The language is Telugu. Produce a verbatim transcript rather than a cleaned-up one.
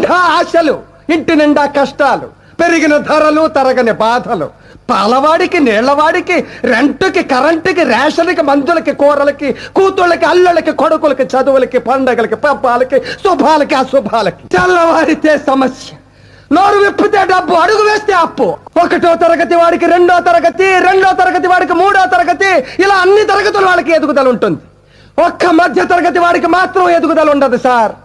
నిండా ఆశలు, ఇంటి నిండా కష్టాలు, పెరిగిన ధరలు, తరగని బాధలు, పాలవాడికి, నీళ్లవాడికి, రెంటుకి, కరెంటుకి, రేషన్కి, మందులకి, కూరలకి, కూతుళ్ళకి, అల్లుళ్ళకి, కొడుకులకి, చదువులకి, పండగలకి, పబ్బాలకి, శుభాలకి, అశుభాలకి. తెల్లవారితే సమస్య, నోరు విప్పితే డబ్బు, అడుగు వేస్తే అప్పు. ఒకటో తరగతి వాడికి రెండో తరగతి, రెండో తరగతి వాడికి మూడో తరగతి, ఇలా అన్ని తరగతుల వాళ్ళకి ఎదుగుదల ఉంటుంది. ఒక్క మధ్య తరగతి వాడికి మాత్రం ఎదుగుదల ఉండదు సార్.